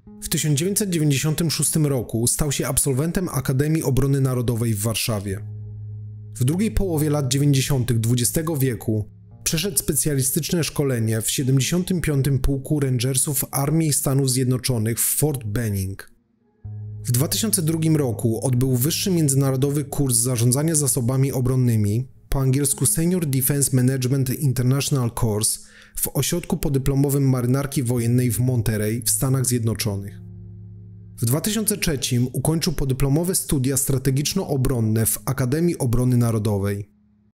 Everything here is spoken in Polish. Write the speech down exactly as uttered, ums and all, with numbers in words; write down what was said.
W tysiąc dziewięćset dziewięćdziesiątym szóstym roku stał się absolwentem Akademii Obrony Narodowej w Warszawie. W drugiej połowie lat dziewięćdziesiątych dwudziestego wieku przeszedł specjalistyczne szkolenie w siedemdziesiątym piątym Pułku Rangersów Armii Stanów Zjednoczonych w Fort Benning. W dwa tysiące drugim roku odbył wyższy międzynarodowy kurs zarządzania zasobami obronnymi, po angielsku Senior Defense Management International Course, w ośrodku podyplomowym Marynarki Wojennej w Monterey w Stanach Zjednoczonych. W dwa tysiące trzecim ukończył podyplomowe studia strategiczno-obronne w Akademii Obrony Narodowej.